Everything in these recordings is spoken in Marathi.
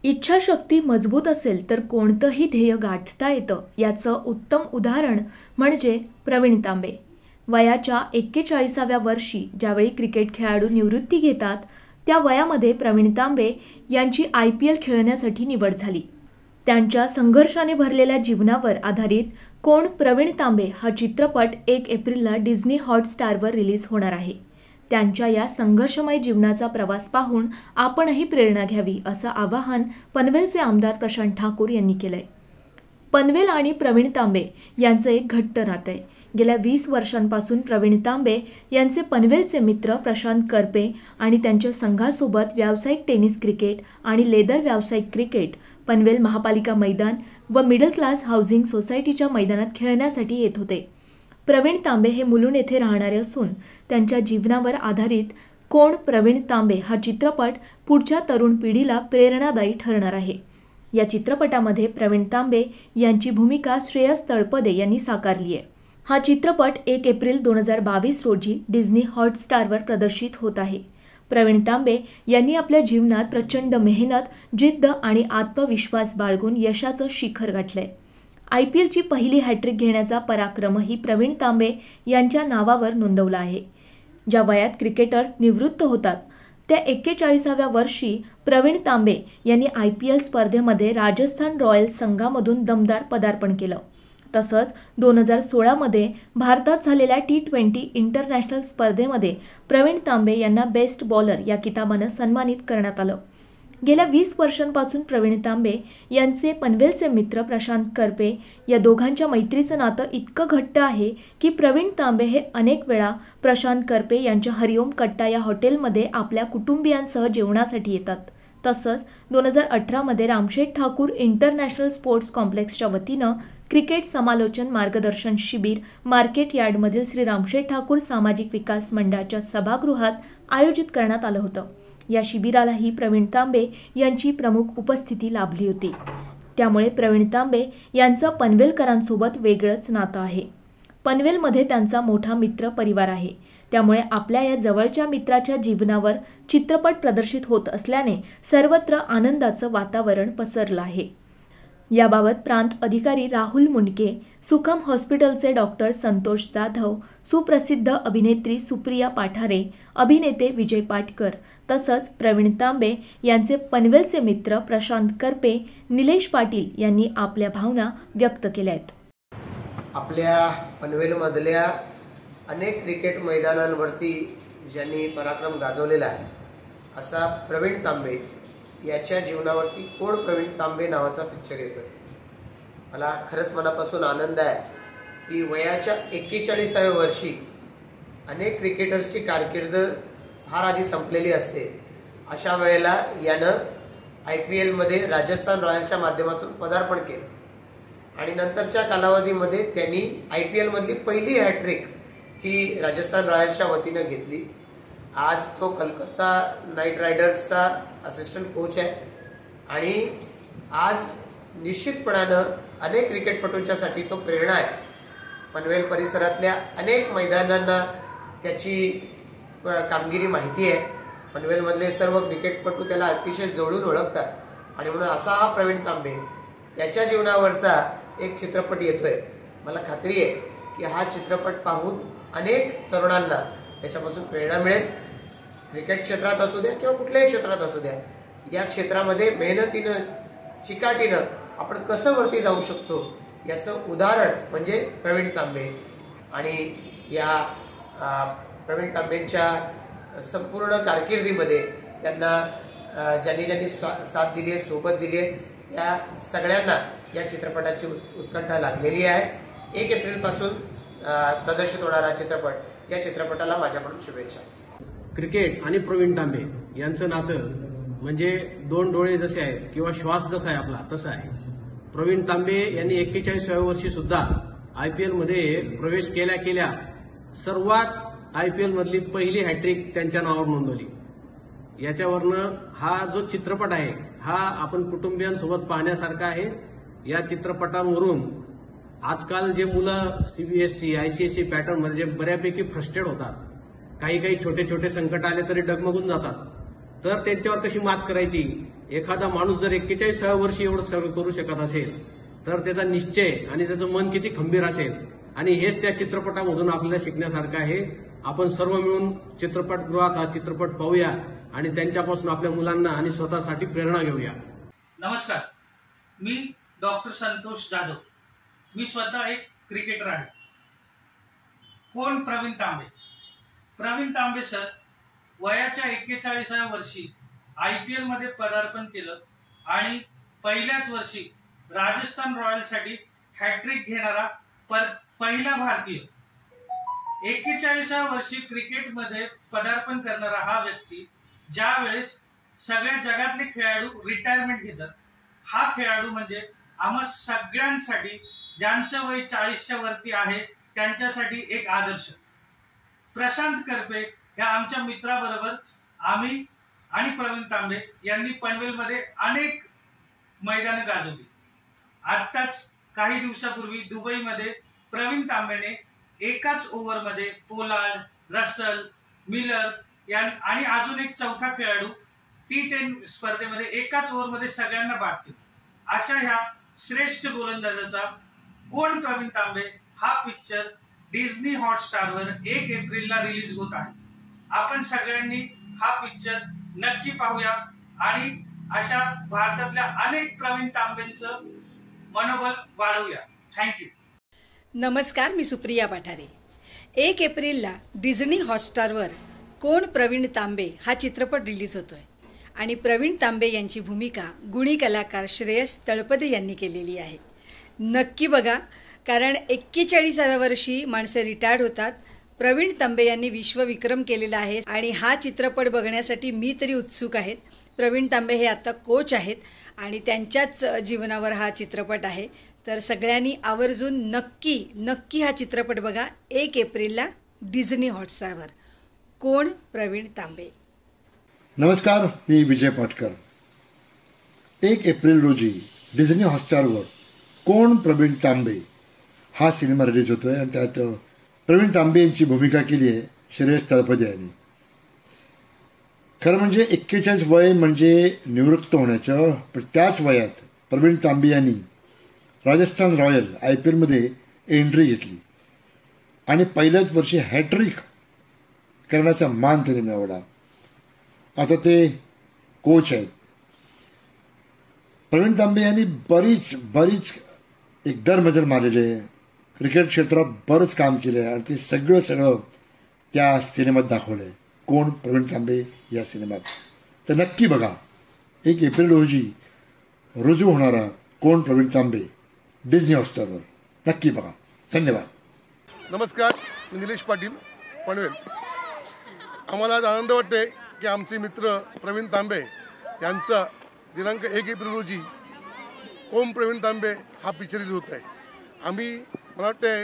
इच्छाशक्ती मजबूत असेल तर कोणतंही ध्येय गाठता येतं याचं उत्तम उदाहरण म्हणजे प्रवीण तांबे. वयाच्या 41व्या वर्षी ज्यावेळी क्रिकेट खेळाडू निवृत्ती घेतात त्या वयामध्ये प्रवीण तांबे यांची IPL खेळण्यासाठी निवड झाली. त्यांच्या संघर्षाने भरलेल्या जीवनावर आधारित कोण प्रवीण तांबे हा चित्रपट 1 एप्रिलला डिझनी हॉटस्टारवर रिलीज होणार आहे. त्यांच्या या संघर्षमय जीवनाचा प्रवास पाहून आपणही प्रेरणा घ्यावी असं आवाहन पनवेलचे आमदार प्रशांत ठाकूर यांनी केलंय. पनवेल आणि प्रवीण तांबे यांचं एक घट्ट नातं आहे. गेल्या 20 वर्षांपासून प्रवीण तांबे यांचे पनवेलचे मित्र प्रशांत करपे आणि त्यांच्या संघासोबत व्यावसायिक टेनिस क्रिकेट आणि लेदर व्यावसायिक क्रिकेट पनवेल महापालिका मैदान व मिडल क्लास हाऊसिंग सोसायटीच्या मैदानात खेळण्यासाठी येत होते. प्रवीण तांबे हे मुलुंड येथे राहणारे असून त्यांच्या जीवनावर आधारित कोण प्रवीण तांबे हा चित्रपट पुढच्या तरुण पिढीला प्रेरणादायी ठरणार आहे. या चित्रपटामध्ये प्रवीण तांबे यांची भूमिका श्रेयस तळपदे यांनी साकारली आहे. हा चित्रपट 1 एप्रिल 2022 रोजी डिझनी हॉटस्टारवर प्रदर्शित होत आहे. प्रवीण तांबे यांनी आपल्या जीवनात प्रचंड मेहनत, जिद्द आणि आत्मविश्वास बाळगून यशाचं शिखर गाठलंय. IPLची पहिली हॅट्रिक घेण्याचा पराक्रमही प्रवीण तांबे यांच्या नावावर नोंदवला आहे. ज्या वयात क्रिकेटर्स निवृत्त होतात त्या 41व्या वर्षी प्रवीण तांबे यांनी IPL स्पर्धेमध्ये राजस्थान रॉयल्स संघामधून दमदार पदार्पण केलं. तसंच 2016 मध्ये भारतात झालेल्या T20 इंटरनॅशनल स्पर्धेमध्ये प्रवीण तांबे यांना बेस्ट बॉलर या किताबानं सन्मानित करण्यात आलं. गेल्या 20 वर्षांपासून प्रवीण तांबे यांचे पनवेलचे मित्र प्रशांत करपे या दोघांच्या मैत्रीचं नातं इतकं घट्ट आहे की प्रवीण तांबे हे अनेक वेळा प्रशांत करपे यांच्या हरिओम कट्टा या हॉटेलमध्ये आपल्या कुटुंबियांसह जेवणासाठी येतात. तसंच 2018 मध्ये रामशेठ ठाकूर इंटरनॅशनल स्पोर्ट्स कॉम्प्लेक्सच्या वतीनं क्रिकेट समालोचन मार्गदर्शन शिबिर मार्केट यार्डमधील श्री रामशेठ ठाकूर सामाजिक विकास मंडळाच्या सभागृहात आयोजित करण्यात आलं होतं. या शिबिरालाही प्रवीण तांबे यांची प्रमुख उपस्थिती लाभली होती. त्यामुळे प्रवीण तांबे यांचं पनवेलकरांसोबत वेगळंच नातं आहे. पनवेलमध्ये त्यांचा मोठा मित्र परिवार आहे. त्यामुळे आपल्या या जवळच्या मित्राच्या जीवनावर चित्रपट प्रदर्शित होत असल्याने सर्वत्र आनंदाचं वातावरण पसरलं आहे. याबाबत प्रांत अधिकारी राहुल मुंडके, सुखम हॉस्पिटलचे डॉक्टर संतोष जाधव, सुप्रसिद्ध अभिनेत्री सुप्रिया पाठारे, अभिनेते विजय पाटकर तसंच प्रवीण तांबे यांचे पनवेलचे मित्र प्रशांत करपे, निलेश पाटील यांनी आपल्या भावना व्यक्त केल्या आहेत. आपल्या पनवेलमधल्या अनेक क्रिकेट मैदानांवरती ज्यांनी पराक्रम गाजवलेला आहे असा प्रवीण तांबे याच्या जीवनावरती कोण प्रवीण तांबे नावाचा पिक्चर येतोय. मला खरंच मनापासून आनंद आहे की वयाच्या 41व्या वर्षी अनेक क्रिकेटर्सची कारकीर्द फार आधी संपलेली असते. अशा वेळेला यानं IPL मध्ये राजस्थान रॉयल्सच्या माध्यमातून पदार्पण केलं आणि नंतरच्या कालावधीमध्ये त्यांनी IPL मधली पहिली हॅट्रिक ही राजस्थान रॉयल्सच्या वतीनं घेतली. आज तो कलकत्ता नाईट रायडर्सचा असिस्टंट कोच आहे आणि आज निश्चितपणानं अनेक क्रिकेटपटूंच्यासाठी तो प्रेरणा आहे. पनवेल परिसरातल्या अनेक मैदानांना त्याची कामगिरी माहिती आहे. पनवेलमधले सर्व क्रिकेटपटू त्याला अतिशय जवळून ओळखतात आणि म्हणून असा हा प्रवीण तांबे त्याच्या जीवनावरचा एक चित्रपट येतोय. मला खात्री आहे की हा चित्रपट पाहून अनेक तरुणांना त्याच्यापासून प्रेरणा मिळेल. क्रिकेट क्षेत्रात असू द्या किंवा कुठल्याही क्षेत्रात असू द्या, या क्षेत्रामध्ये मेहनतीनं चिकाटीनं आपण कसं वरती जाऊ शकतो याचं उदाहरण म्हणजे प्रवीण तांबे. आणि या प्रवीण तांबेंच्या संपूर्ण कारकिर्दीमध्ये त्यांना ज्यांनी ज्यांनी साथ दिली आहे, सोबत दिली आहे, त्या सगळ्यांना या चित्रपटाची उत्कंठा लागलेली आहे. 1 एप्रिलपासून प्रदर्शित होणारा चित्रपट, या चित्रपटाला माझ्याकडून शुभेच्छा. क्रिकेट आणि प्रवीण तांबे यांचं नातं म्हणजे दोन डोळे जसे आहेत किंवा श्वास जसा आहे आपला तसा आहे. प्रवीण तांबे यांनी 41व्या वर्षी सुद्धा IPL मध्ये प्रवेश केल्या केल्या सर्वात IPL मधली पहिली हॅट्रिक त्यांच्या नावावर नोंदवली. याच्यावरनं हा जो चित्रपट आहे हा आपण कुटुंबियांसोबत पाहण्यासारखा आहे. या चित्रपटांवरून आजकाल जे मुलं CBSE ICSE पॅटर्न म्हणजे बऱ्यापैकी फ्रस्ट्रेट होतात, काही काही छोटे छोटे संकट आले तरी डगमगून जातात, तर त्यांच्यावर कशी मात करायची एखादा माणूस जर 41व्या वर्षी एवढं सगळं करू शकत असेल तर त्याचा निश्चय आणि त्याचं मन किती खंबीर असेल, आणि हेच त्या चित्रपटामधून आपल्याला शिकण्यासारखं आहे. आपण सर्व मिळून चित्रपटगृहात हा चित्रपट पाहूया आणि त्यांच्यापासून आपल्या मुलांना आणि स्वतःसाठी प्रेरणा घेऊया. नमस्कार, मी डॉक्टर संतोष जाधव. मी स्वतः एक क्रिकेटर आहे. कोण प्रवीण तांबे? प्रवीण तांबे सर वयाच्या 41व्या वर्षी IPL मध्ये पदार्पण केलं आणि पहिल्याच वर्षी राजस्थान रॉयल्ससाठी हॅट्रिक घेणारा पहिला भारतीय. 41व्या वर्षी क्रिकेटमध्ये पदार्पण करणारा हा व्यक्ती ज्या वेळेस सगळ्या जगातले खेळाडू रिटायरमेंट घेतात, हा खेळाडू म्हणजे आम्हा सगळ्यांसाठी, ज्यांचं वय 40च्या वरती आहे त्यांच्यासाठी एक आदर्श. प्रशांत करपे या आमच्या मित्राबरोबर आम्ही आणि प्रवीण तांबे यांनी पनवेलमध्ये अनेक मैदानं गाजवली. आत्ताच काही दिवसापूर्वी दुबईमध्ये प्रवीण तांबेने एकाच ओव्हरमध्ये पोलार्ड, रसल, मिलर आणि अजून एक चौथा खेळाडू T10 स्पर्धेमध्ये एकाच ओव्हरमध्ये सगळ्यांना बाद केलं. अशा ह्या श्रेष्ठ गोलंदाजाचा कोण प्रवीण तांबे हा पिक्चर डिझनी हॉटस्टारवर 1 एप्रिलला रिलीज होत आहे. आपण सगळ्यांनी हा पिक्चर नक्की पाहूया आणि अशा भारतातल्या अनेक प्रवीण तांबेंचं मनोबल वाढवूया. थँक्यू. नमस्कार, मी सुप्रिया पाठारे. 1 एप्रिलला डिझनी हॉटस्टारवर कोण प्रवीण तांबे हा चित्रपट रिलीज होतोय आणि प्रवीण तांबे यांची भूमिका गुणी कलाकार श्रेयस तळपदे यांनी केलेली आहे. नक्की बघा, कारण 41व्या वर्षी माणसे रिटायर्ड होतात. प्रवीण तांबे यांनी विश्वविक्रम केलेला आहे आणि हा चित्रपट बघण्यासाठी मी तरी उत्सुक आहेत. प्रवीण तांबे हे आता कोच आहेत आणि त्यांच्याच जीवनावर हा चित्रपट आहे. तर सगळ्यांनी आवर्जून नक्की हा चित्रपट बघा. 1 एप्रिलला डिझनी हॉटस्टारवर कोण प्रवीण तांबे. नमस्कार, मी विजय पाटकर. 1 एप्रिल रोजी डिझनी हॉटस्टारवर कोण प्रवीण तांबे हा सिनेमा रिलीज होतोय आणि त्यात प्रवीण तांबे यांची भूमिका केली आहे श्रेयस तळपदे यांनी. खरं म्हणजे 41 वय म्हणजे निवृत्त होण्याचं, पण त्याच वयात प्रवीण तांबे यांनी राजस्थान रॉयल IPL मध्ये एंट्री घेतली आणि पहिल्याच वर्षी हॅट्रिक करण्याचा मान त्यांनी मिळवला. आता ते कोच आहेत. प्रवीण तांबे यांनी बरीच एक दरमजल मारलेले आहे. क्रिकेट क्षेत्रात बरंच काम केलं आहे आणि ते सगळं त्या सिनेमात दाखवलं आहे. कोण प्रवीण तांबे या सिनेमात. तर नक्की बघा. 1 एप्रिल रोजी रुजू होणारा कोण प्रवीण तांबे डिझनी हॉटस्टारवर नक्की बघा. धन्यवाद. नमस्कार, मी निलेश पाटील, पनवेल. आम्हाला आज आनंद वाटते की आमचे मित्र प्रवीण तांबे यांचा दिनांक 1 एप्रिल रोजी कोण प्रवीण तांबे हा पिक्चर रिलीज होत आहे. आम्ही मला वाटते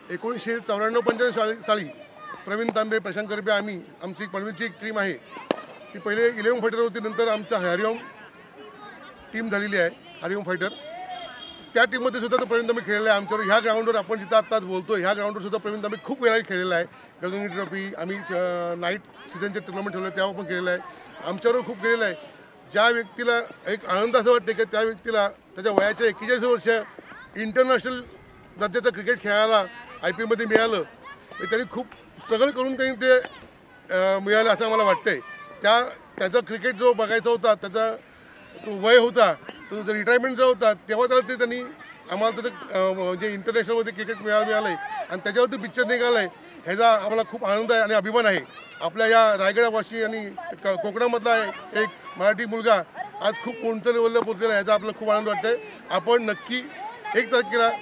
1994-95 साली प्रवीण तांबे, प्रशांत करपे, आमची पनवेलची एक टीम आहे ती पहिले 11 फायटर होती. नंतर आमचा हरिओम टीम झालेली आहे, हरिओम फायटर. त्या टीममध्ये सुद्धा प्रवीण तांबे खेळलेला आहे आमच्यावर. ह्या ग्राउंडवर आपण जिथं आत्ताच बोलतो ह्या ग्राउंडवर सुद्धा प्रवीण तांबे खूप वेळा खेळलेला आहे. गगनगिरी ट्रॉफी, आम्ही नाईट सीझनचे टुर्नामेंट ठेवले तेव्हा पण खेळलेलं आहे. आमच्यावर खूप खेळलेलं आहे. ज्या व्यक्तीला एक आनंद असं वाटते की त्या व्यक्तीला त्याच्या वयाच्या 41 वर्ष इंटरनॅशनल दर्जाचं क्रिकेट खेळायला IPL मध्ये मिळालं. त्यांनी खूप स्ट्रगल करून त्यांनी ते मिळालं असं मला वाटतंय. त्याचा क्रिकेट जो बघायचा होता, त्याचा तो वय होता, तो जो रिटायरमेंटचा होता, तेव्हा त्याला ते त्यांनी आम्हाला त्याचं जे इंटरनॅशनलमध्ये क्रिकेट मिळालं आहे आणि त्याच्यावरती पिक्चर निघालं आहे ह्याचा आम्हाला खूप आनंद आहे आणि अभिमान आहे. आपल्या या रायगडावासी आणि कोकणामधला एक मराठी मुलगा आज खूप उंच लेवलला पोहोचलेला आहे, याचा आपल्याला खूप आनंद वाटत आहे. आपण नक्की 1 तारखेला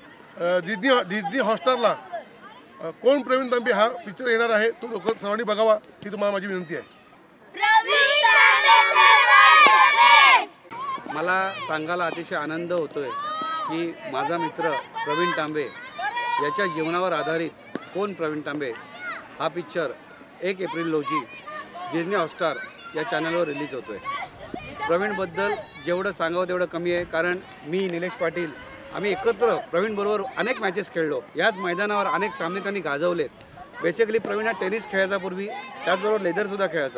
डिझनी हॉटस्टारला कोण प्रवीण तांबे हा पिक्चर येणार आहे, तो लोक सर्वांनी बघावा ही तुम्हाला माझी विनंती आहे. मला सांगायला अतिशय आनंद होतोय की माझा मित्र प्रवीण तांबे याच्या जीवनावर आधारित कोण प्रवीण तांबे हा पिक्चर 1 एप्रिल रोजी डिझनी हॉटस्टार या चॅनलवर रिलीज होतोय. प्रवीणबद्दल जेवढं सांगावं तेवढं कमी आहे, कारण मी निलेश पाटील आम्ही एकत्र प्रवीणबरोबर अनेक मॅचेस खेळलो. याच मैदानावर अनेक सामने त्यांनी गाजवलेत. बेसिकली प्रवीण हा टेनिस खेळायचा पूर्वी, त्याचबरोबर लेदरसुद्धा खेळायचा.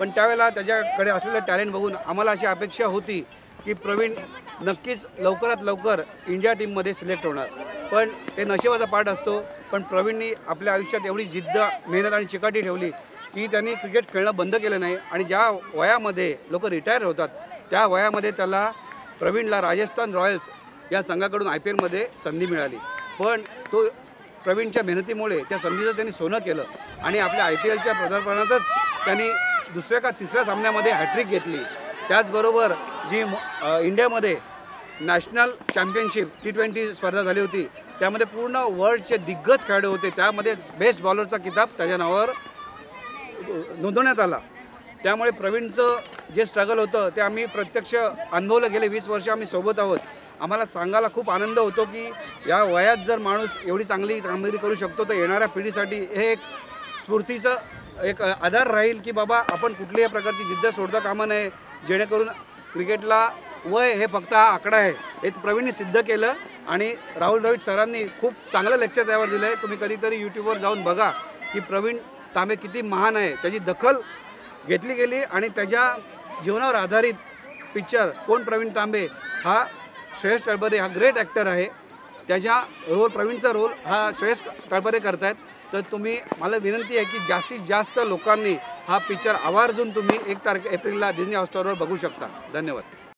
पण त्यावेळेला त्याच्याकडे असलेलं टॅलेंट बघून आम्हाला अशी अपेक्षा होती की प्रवीण नक्कीच लवकरात लवकर इंडिया टीममध्ये सिलेक्ट होणार, पण ते नशिबाचा पार्ट असतो. पण प्रवीणनी आपल्या आयुष्यात एवढी जिद्द, मेहनत आणि चिकाटी ठेवली की त्यांनी क्रिकेट खेळणं बंद केलं नाही. आणि ज्या वयामध्ये लोक रिटायर होतात त्या वयामध्ये प्रवीणला राजस्थान रॉयल्स या संघाकडून IPL मध्ये संधी मिळाली. पण तो प्रवीणच्या मेहनतीमुळे त्या संधीचं त्यांनी सोनं केलं आणि आपल्या IPLच्या पदार्पणातच त्यांनी दुसऱ्या का तिसऱ्या सामन्यामध्ये हॅट्रिक घेतली. त्याचबरोबर जी इंडियामध्ये नॅशनल चॅम्पियनशिप T20 स्पर्धा झाली होती त्यामध्ये पूर्ण वर्ल्डचे दिग्गज खेळाडू होते, त्यामध्ये बेस्ट बॉलरचा किताब त्याच्या नावावर नोंदवण्यात आला. त्यामुळे प्रवीणचं जे स्ट्रगल होतं ते आम्ही प्रत्यक्ष अनुभवलं. गेले 20 वर्ष आम्ही सोबत आहोत. आम्हाला सांगायला खूप आनंद होतो की या वयात जर माणूस एवढी चांगली कामगिरी करू शकतो तर येणाऱ्या पिढीसाठी हे एक स्फूर्तीचं एक आधार राहील की बाबा आपण कुठल्याही प्रकारची जिद्द सोडता कामा नये, जेणेकरून क्रिकेटला वय हे फक्त हा आकडा आहे हे प्रवीणने सिद्ध केलं. आणि राहुल द्रविड सरांनी खूप चांगलं लेक्चर त्यावर दिलं आहे. तुम्ही कधीतरी यूट्यूबवर जाऊन बघा की प्रवीण तांबे किती महान आहे. त्याची दखल घेतली गेली आणि त्याच्या जीवनावर आधारित पिक्चर कोण प्रवीण तांबे हा श्रेयस तळपदे हा ग्रेट ॲक्टर आहे. त्याच्या प्रवीणचा रोल हा श्रेयस तळपदे करतायत. तर तुम्ही मला विनंती आहे की जास्तीत जास्त लोकांनी हा पिक्चर आवर्जून तुम्ही 1 एप्रिलला डिझनी हॉटस्टारवर बघू शकता. धन्यवाद.